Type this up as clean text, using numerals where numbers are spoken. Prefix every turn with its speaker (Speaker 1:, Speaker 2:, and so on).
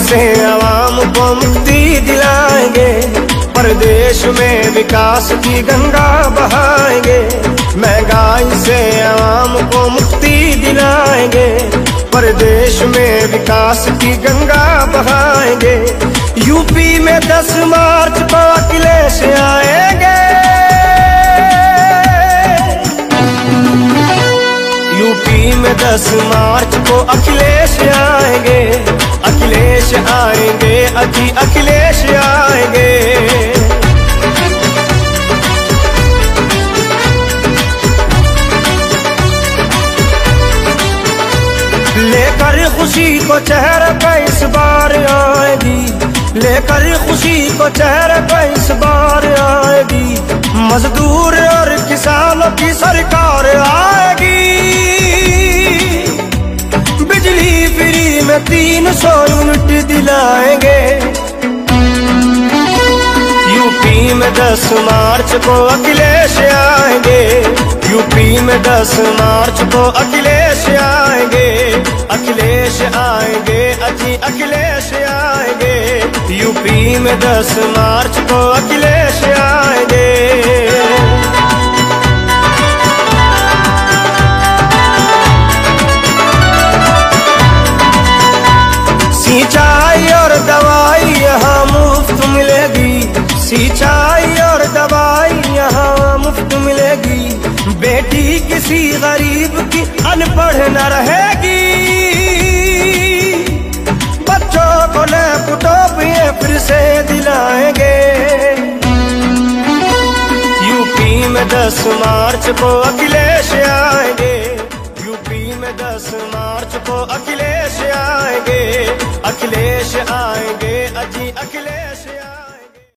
Speaker 1: से आवाम को मुक्ति दिलाएंगे, प्रदेश में विकास की गंगा बहाएंगे। महंगाई से आवाम को मुक्ति दिलाएंगे, प्रदेश में विकास की गंगा बहाएंगे। यूपी में 10 मार्च को अखिलेश आएंगे, यूपी में 10 मार्च को अखिलेश आएंगे, अखिलेश आएंगे, अखिलेश आएंगे। लेकर खुशी को चेहरे पे इस बार आएगी, लेकर खुशी को चेहरे पे इस बार आएगी। मजदूर और किसानों की सरकार आएगी, बिजली फ्री में 300 यूनिट दिलाएंगे। यूपी में 10 मार्च को अखिलेश आएंगे, यूपी में 10 मार्च को अखिलेश आएंगे, अखिलेश आएंगे, अखिलेश आएंगे। यूपी में 10 मार्च को अखिलेश आएंगे। सिंचाई और दवाई यहाँ मुफ्त मिलेगी, सिंचाई और दवाई यहाँ मुफ्त मिलेगी। बेटी किसी गरीब की अनपढ़ न रहेगी, बच्चों को लैपटॉप ये फिर से दिलाएंगे। यूपी में 10 मार्च को अखिलेश आएंगे, यूपी में 10 मार्च को अखिलेश आएंगे, अखिलेश आएंगे,